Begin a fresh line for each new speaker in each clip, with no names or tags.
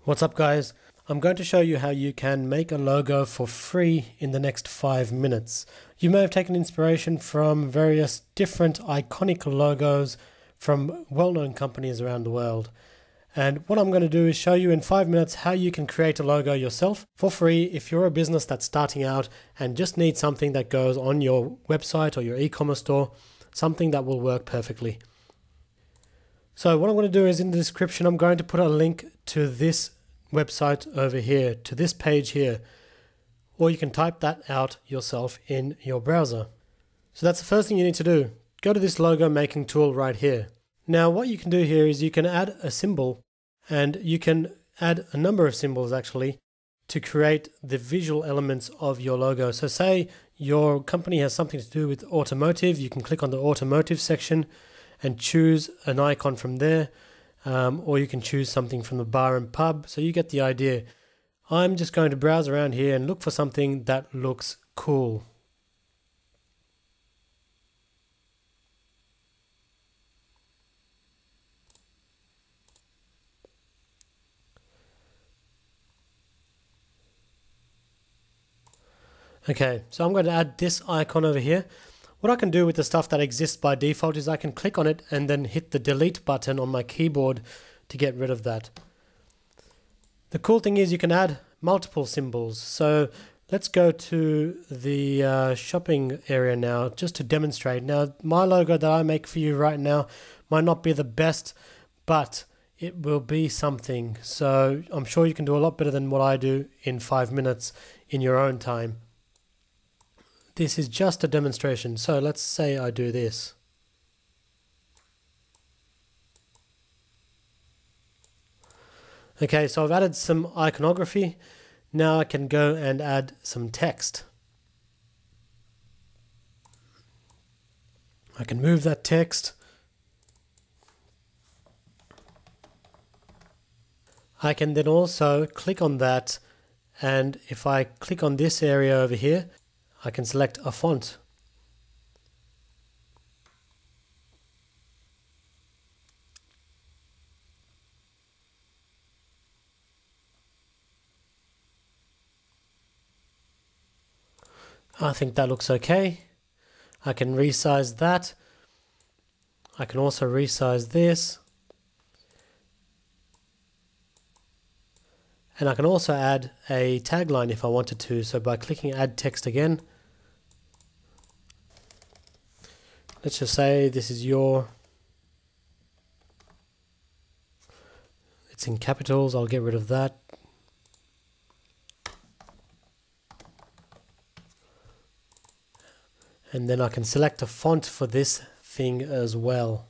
What's up, guys? I'm going to show you how you can make a logo for free in the next 5 minutes. You may have taken inspiration from various different iconic logos from well-known companies around the world. And what I'm going to do is show you in 5 minutes how you can create a logo yourself for free if you're a business that's starting out and just needs something that goes on your website or your e-commerce store, something that will work perfectly. So what I'm going to do is in the description, I'm going to put a link to this website over here, to this page here, or you can type that out yourself in your browser. So that's the first thing you need to do. Go to this logo making tool right here. Now what you can do here is you can add a symbol, and you can add a number of symbols actually to create the visual elements of your logo. So say your company has something to do with automotive, you can click on the automotive section and choose an icon from there, or you can choose something from the bar and pub. So you get the idea. I'm just going to browse around here and look for something that looks cool. Okay, so I'm going to add this icon over here. What I can do with the stuff that exists by default is I can click on it and then hit the delete button on my keyboard to get rid of that. The cool thing is you can add multiple symbols. So let's go to the shopping area now just to demonstrate. Now my logo that I make for you right now might not be the best, but it will be something. So I'm sure you can do a lot better than what I do in 5 minutes in your own time. This is just a demonstration. So let's say I do this. Okay, so I've added some iconography. Now I can go and add some text. I can move that text. I can then also click on that, and if I click on this area over here, I can select a font. I think that looks okay. I can resize that. I can also resize this. And I can also add a tagline if I wanted to. So by clicking add text again, let's just say this is your, it's in capitals, I'll get rid of that. And then I can select a font for this thing as well.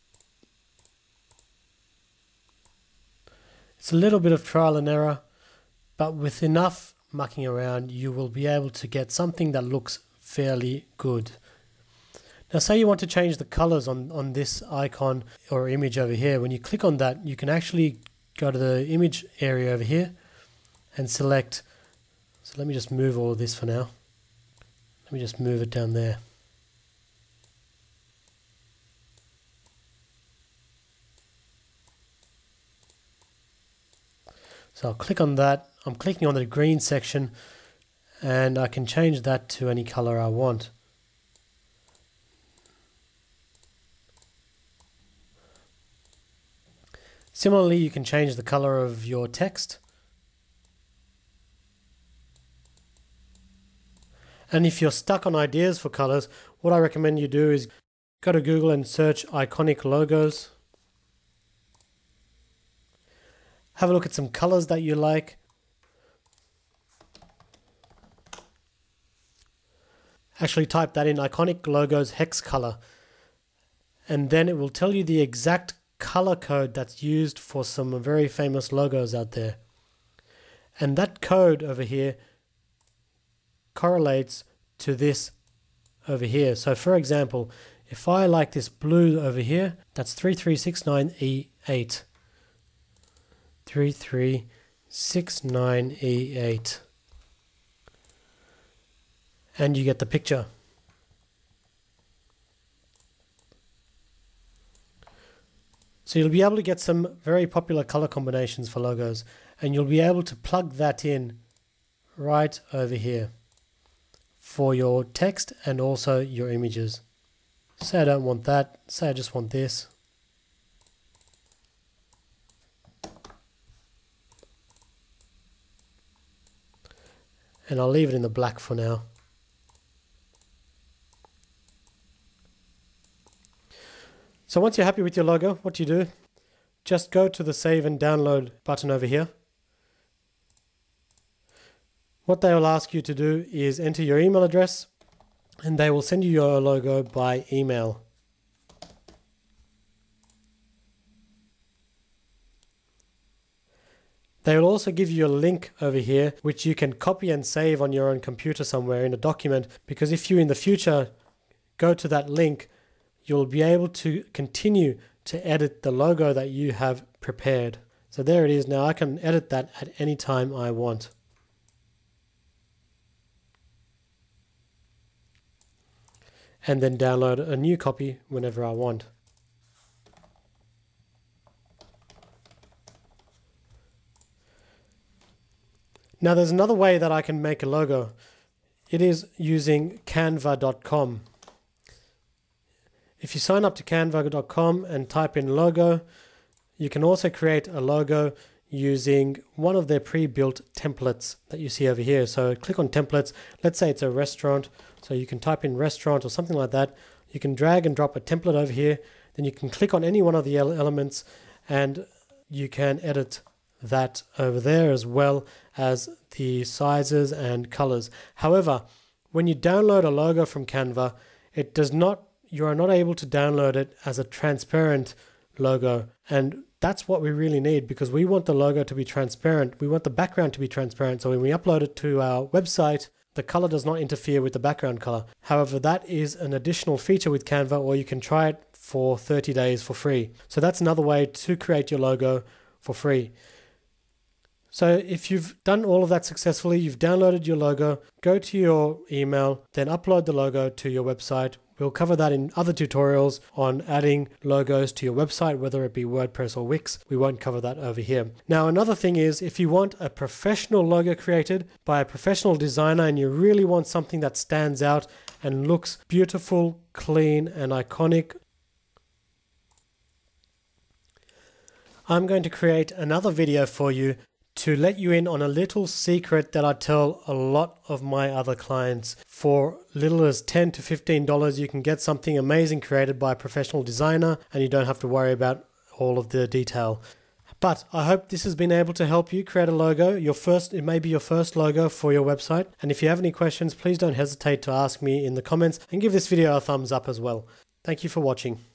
It's a little bit of trial and error, but with enough mucking around, you will be able to get something that looks fairly good. Now say you want to change the colors on this icon or image over here. When you click on that, you can actually go to the image area over here and select, so let me just move all of this for now. Let me just move it down there. So I'll click on that. I'm clicking on the green section and I can change that to any color I want. Similarly, you can change the color of your text. And if you're stuck on ideas for colors, what I recommend you do is go to Google and search iconic logos. Have a look at some colors that you like. Actually type that in, iconic logos hex color. And then it will tell you the exact color code that's used for some very famous logos out there. And that code over here correlates to this over here. So for example, if I like this blue over here, that's 3369E8. 3369E8. And you get the picture. So you'll be able to get some very popular color combinations for logos, and you'll be able to plug that in right over here for your text and also your images. Say I don't want that, say I just want this. And I'll leave it in the black for now. So once you're happy with your logo, what do? Just go to the Save and Download button over here. What they will ask you to do is enter your email address, and they will send you your logo by email. They will also give you a link over here which you can copy and save on your own computer somewhere in a document, because if you in the future go to that link, you'll be able to continue to edit the logo that you have prepared. So there it is. Now I can edit that at any time I want. And then download a new copy whenever I want. Now there's another way that I can make a logo. It is using canva.com. If you sign up to canva.com and type in logo, you can also create a logo using one of their pre-built templates that you see over here. So click on templates. Let's say it's a restaurant. So you can type in restaurant or something like that. You can drag and drop a template over here. Then you can click on any one of the elements and you can edit that over there, as well as the sizes and colors. However, when you download a logo from Canva, you are not able to download it as a transparent logo. And that's what we really need, because we want the logo to be transparent. We want the background to be transparent. So when we upload it to our website, the color does not interfere with the background color. However, that is an additional feature with Canva, or you can try it for 30 days for free. So that's another way to create your logo for free. So if you've done all of that successfully, you've downloaded your logo, go to your email, then upload the logo to your website. We'll cover that in other tutorials on adding logos to your website, whether it be WordPress or Wix. We won't cover that over here. Now, another thing is, if you want a professional logo created by a professional designer and you really want something that stands out and looks beautiful, clean, and iconic, I'm going to create another video for you to let you in on a little secret that I tell a lot of my other clients. For little as $10 to $15, you can get something amazing created by a professional designer, and you don't have to worry about all of the detail. But I hope this has been able to help you create a logo. It may be your first logo for your website. And if you have any questions, please don't hesitate to ask me in the comments, and give this video a thumbs up as well. Thank you for watching.